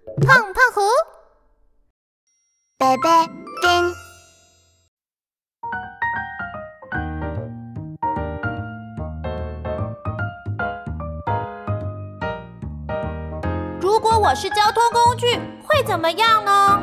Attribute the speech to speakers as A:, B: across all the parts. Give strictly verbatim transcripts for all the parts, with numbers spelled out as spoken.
A: 碰碰胡，
B: 贝贝丁。
A: 如果我是交通工具，会怎么样呢？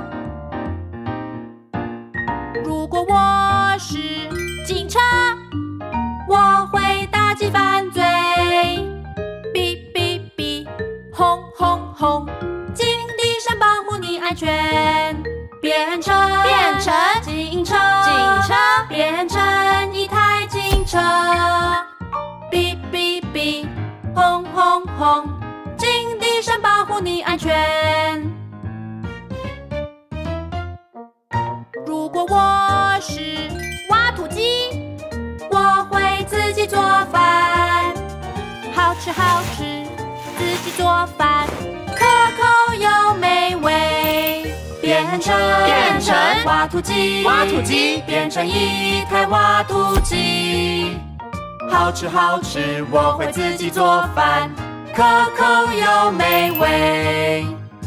A: 如果我是警察，我会打击犯罪。哔哔哔，轰轰轰，警笛声保护你安全。变成变成警车，警车变成一台警车。哔哔哔，轰轰轰，警笛声保护你安全。如果我是挖土机，我会自己做饭，好吃好吃，自己做饭，可口又美味。变成变成挖土机，挖土机变成一台挖土机，好吃好吃，我会自己做饭，可口又美味。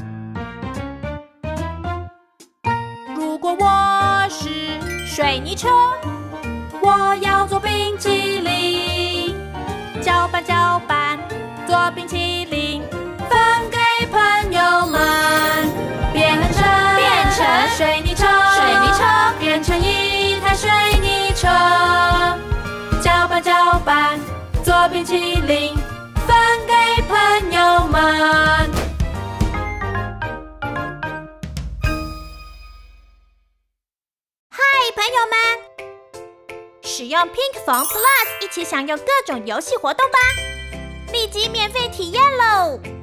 A: 如果我是水泥车，我要做冰淇淋，搅拌搅拌，做冰淇淋，分给朋友们。变成变成水泥车，水泥车变成一台水泥车，搅拌搅拌，做冰淇淋，分给朋友们。嗨，朋友们！使用 Pink Phone Plus 一起享有各种游戏活动吧！立即免费体验喽！